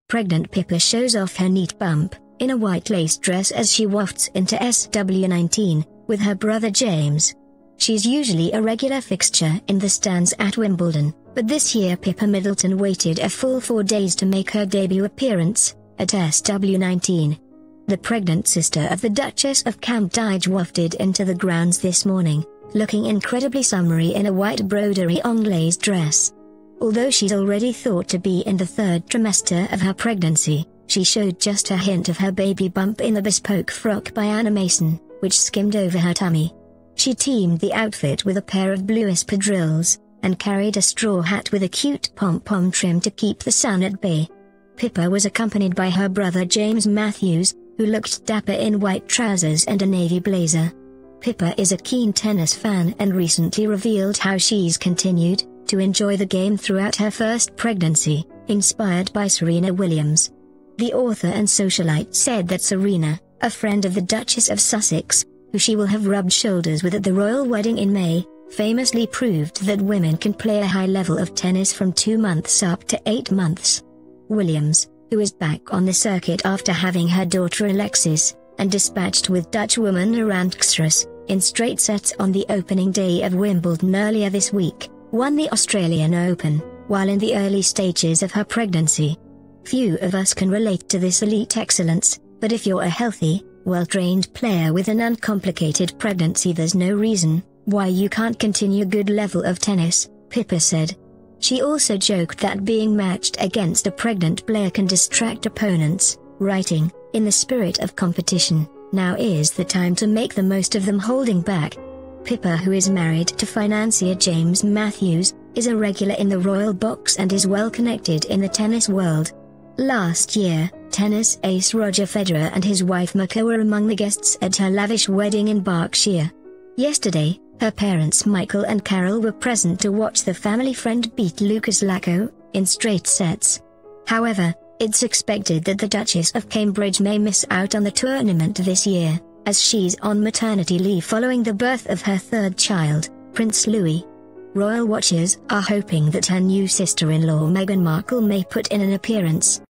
Pregnant Pippa shows off her neat bump, in a white lace dress as she wafts into SW19, with her brother James. She's usually a regular fixture in the stands at Wimbledon, but this year Pippa Middleton waited a full 4 days to make her debut appearance, at SW19. The pregnant sister of the Duchess of Cambridge wafted into the grounds this morning, looking incredibly summery in a white broderie anglaise dress. Although she's already thought to be in the 3rd trimester of her pregnancy, she showed just a hint of her baby bump in the bespoke frock by Anna Mason, which skimmed over her tummy. She teamed the outfit with a pair of blue espadrilles, and carried a straw hat with a cute pom-pom trim to keep the sun at bay. Pippa was accompanied by her brother James Matthews, who looked dapper in white trousers and a navy blazer. Pippa is a keen tennis fan and recently revealed how she's continued to enjoy the game throughout her first pregnancy, inspired by Serena Williams. The author and socialite said that Serena, a friend of the Duchess of Sussex, who she will have rubbed shoulders with at the royal wedding in May, famously proved that women can play a high level of tennis from 2 months up to 8 months. Williams, who is back on the circuit after having her daughter Alexis, and dispatched with Dutchwoman Arantxa Rus, in straight sets on the opening day of Wimbledon earlier this week, won the Australian Open, while in the early stages of her pregnancy. Few of us can relate to this elite excellence, but if you're a healthy, well-trained player with an uncomplicated pregnancy, there's no reason why you can't continue a good level of tennis, Pippa said. She also joked that being matched against a pregnant player can distract opponents, writing, "In the spirit of competition, now is the time to make the most of them holding back." Pippa, who is married to financier James Matthews, is a regular in the royal box and is well connected in the tennis world. Last year, tennis ace Roger Federer and his wife Mika were among the guests at her lavish wedding in Berkshire. Yesterday, her parents Michael and Carol were present to watch the family friend beat Lucas Lacko, in straight sets. However, it's expected that the Duchess of Cambridge may miss out on the tournament this year, as she's on maternity leave following the birth of her 3rd child, Prince Louis. Royal watchers are hoping that her new sister-in-law Meghan Markle may put in an appearance,